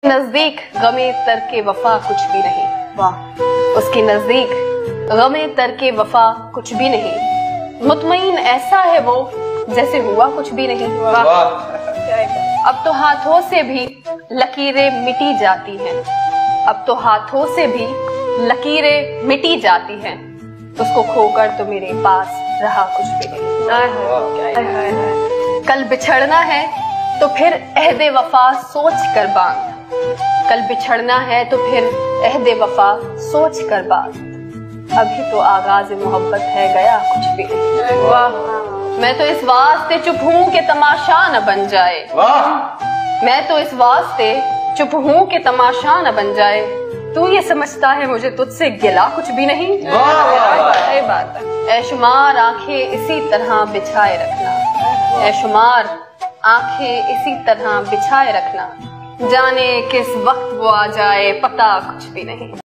नजदीक गमे तरके वफा कुछ भी नहीं। वाह। उसके नजदीक गमे तरके वफा कुछ भी नहीं। मुतमईन ऐसा है वो जैसे हुआ कुछ भी नहीं। वाह। अब तो हाथों से भी लकीरें मिटी जाती हैं। अब तो हाथों से भी लकीरें मिटी जाती हैं। उसको खोकर तो मेरे पास रहा कुछ भी नहीं। कल बिछड़ना है तो फिर अहदे वफा सोच कर बांध। कल बिछड़ना है तो फिर अहदे वफा सोच कर बांध। अभी तो आगाज मोहब्बत है, गया कुछ भी नहीं। वाह। मैं तो इस वास्ते चुप हूँ कि तमाशा न बन जाए। वाह। मैं तो इस वास्ते चुप हूँ कि तमाशा न बन जाए। तू ये समझता है मुझे तुझसे गिला कुछ भी नहीं। सही बात है। ऐशुमार आंखें इसी तरह बिछाए रखना। ऐशुमार आंखें इसी तरह बिछाए रखना। जाने किस वक्त वो आ जाए, पता कुछ भी नहीं।